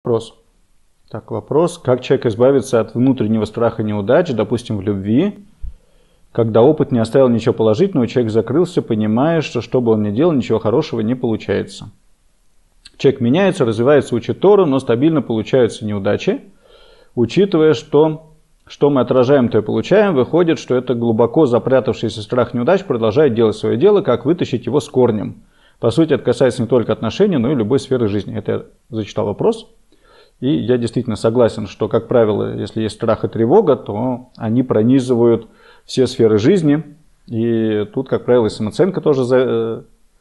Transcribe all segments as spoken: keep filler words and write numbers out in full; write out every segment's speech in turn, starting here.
Вопрос. Так, вопрос. Как человек избавиться от внутреннего страха неудач, допустим, в любви, когда опыт не оставил ничего положительного, человек закрылся, понимая, что что бы он ни делал, ничего хорошего не получается. Человек меняется, развивается, учит Тору, но стабильно получаются неудачи. Учитывая, что, что мы отражаем, то и получаем, выходит, что это глубоко запрятавшийся страх неудач продолжает делать свое дело, как вытащить его с корнем. По сути, это касается не только отношений, но и любой сферы жизни. Это я зачитал вопрос. И я действительно согласен, что, как правило, если есть страх и тревога, то они пронизывают все сферы жизни. И тут, как правило, и самооценка тоже за,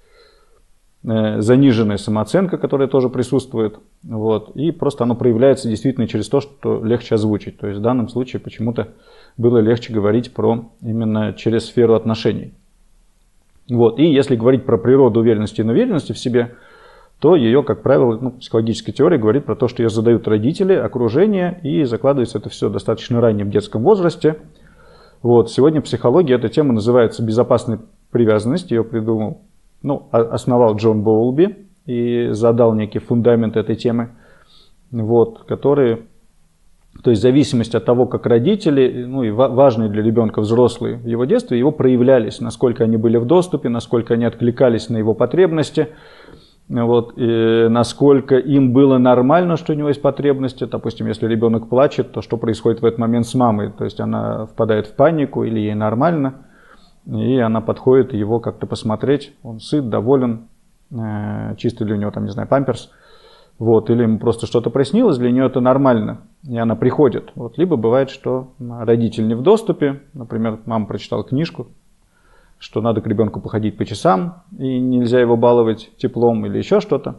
э, заниженная самооценка, которая тоже присутствует. Вот. И просто оно проявляется действительно через то, что легче озвучить. То есть в данном случае почему-то было легче говорить про именно через сферу отношений. Вот. И если говорить про природу уверенности и неуверенности в себе, то ее, как правило, ну, психологическая теория говорит про то, что ее задают родители, окружение, и закладывается это все достаточно раннем детском возрасте. Вот. Сегодня в психологии эта тема называется безопасной привязанностью. Ее придумал, ну, основал Джон Боулби и задал некий фундамент этой темы, вот, который, то есть зависимость от того, как родители, ну и важные для ребенка взрослые в его детстве, его проявлялись, насколько они были в доступе, насколько они откликались на его потребности. Вот, и насколько им было нормально, что у него есть потребности. Допустим, если ребенок плачет, то что происходит в этот момент с мамой? То есть она впадает в панику или ей нормально, и она подходит его как-то посмотреть, он сыт, доволен, э, чистый ли у него там, не знаю, памперс, вот, или ему просто что-то приснилось, для нее это нормально, и она приходит. Вот, либо бывает, что родитель не в доступе, например, мама прочитала книжку, что надо к ребенку походить по часам, и нельзя его баловать теплом или еще что-то.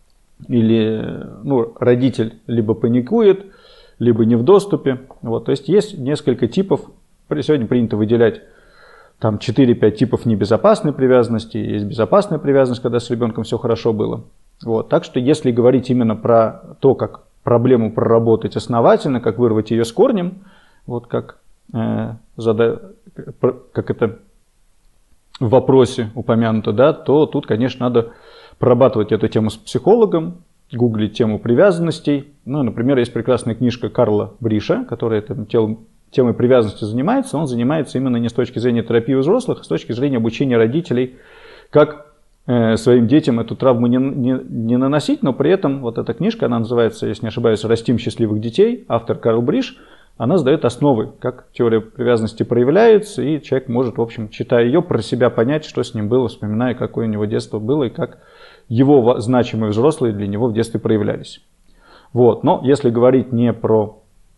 Или ну, родитель либо паникует, либо не в доступе. Вот, то есть есть несколько типов. Сегодня принято выделять там четыре-пять типов небезопасной привязанности. Есть безопасная привязанность, когда с ребенком все хорошо было. Вот, так что если говорить именно про то, как проблему проработать основательно, как вырвать ее с корнем, вот как, э, зада... как это... в вопросе упомянуто, да, то тут, конечно, надо прорабатывать эту тему с психологом, гуглить тему привязанностей. Ну, например, есть прекрасная книжка Карла Бриша, которая этой темой привязанности занимается. Он занимается именно не с точки зрения терапии у взрослых, а с точки зрения обучения родителей, как э, своим детям эту травму не, не, не наносить, но при этом вот эта книжка, она называется, если не ошибаюсь, «Растим счастливых детей», автор Карл Бриш. Она задает основы, как теория привязанности проявляется, и человек может, в общем, читая ее, про себя понять, что с ним было, вспоминая, какое у него детство было, и как его значимые взрослые для него в детстве проявлялись. Вот. Но если говорить не про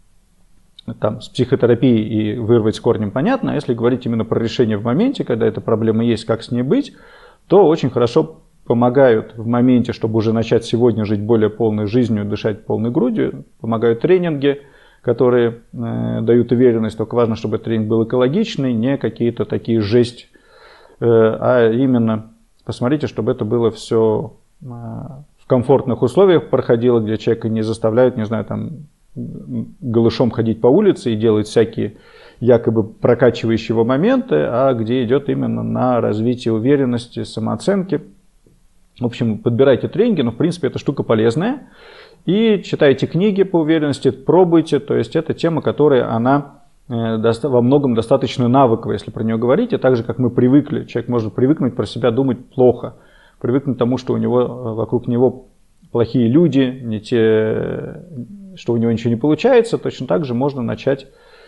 там, с психотерапией и вырвать с корнем, понятно, а если говорить именно про решение в моменте, когда эта проблема есть, как с ней быть, то очень хорошо помогают в моменте, чтобы уже начать сегодня жить более полной жизнью, дышать полной грудью, помогают тренинги, которые э, дают уверенность, только важно, чтобы этот тренинг был экологичный, не какие-то такие жесть, э, а именно посмотрите, чтобы это было все э, в комфортных условиях проходило, где человека не заставляют, не знаю, там голышом ходить по улице и делать всякие якобы прокачивающие его моменты, а где идет именно на развитие уверенности, самооценки. В общем, подбирайте тренинги, но в принципе эта штука полезная. И читайте книги по уверенности, пробуйте. То есть это тема, которая она во многом достаточно навыковая, если про нее говорить. И так же, как мы привыкли, человек может привыкнуть про себя думать плохо. Привыкнуть к тому, что у него, вокруг него плохие люди, не те, что у него ничего не получается. Точно так же можно начать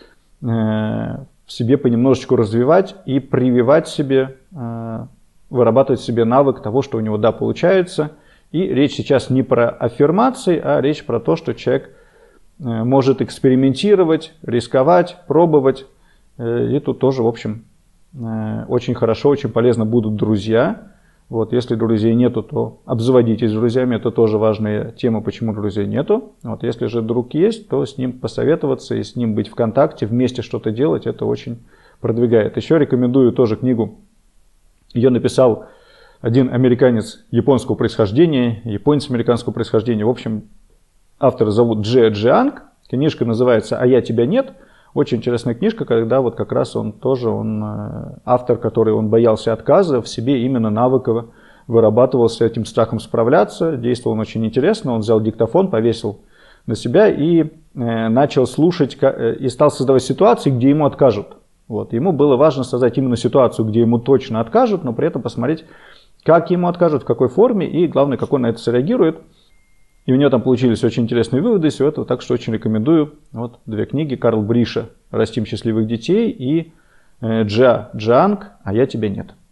в себе понемножечку развивать и прививать себе, вырабатывать в себе навык того, что у него да, получается. И речь сейчас не про аффирмации, а речь про то, что человек может экспериментировать, рисковать, пробовать. И тут тоже, в общем, очень хорошо, очень полезно будут друзья. Вот, если друзей нету, то обзаводитесь друзьями. Это тоже важная тема, почему друзей нету. Вот, если же друг есть, то с ним посоветоваться и с ним быть в контакте, вместе что-то делать, это очень продвигает. Еще рекомендую тоже книгу. Ее написал один американец японского происхождения, японец американского происхождения. В общем, автора зовут Дже Джианг. Книжка называется «А я тебя нет». Очень интересная книжка, когда вот как раз он тоже, он автор, который он боялся отказа, в себе именно навыково вырабатывал с этим страхом справляться. Действовал он очень интересно. Он взял диктофон, повесил на себя и э, начал слушать э, и стал создавать ситуации, где ему откажут. Вот. Ему было важно создать именно ситуацию, где ему точно откажут, но при этом посмотреть, как ему откажут, в какой форме и, главное, как он на это среагирует. И у него там получились очень интересные выводы из всего этого, так что очень рекомендую. Вот две книги Карл Бриша «Растим счастливых детей» и э, Джа Джанг «А я тебя нет».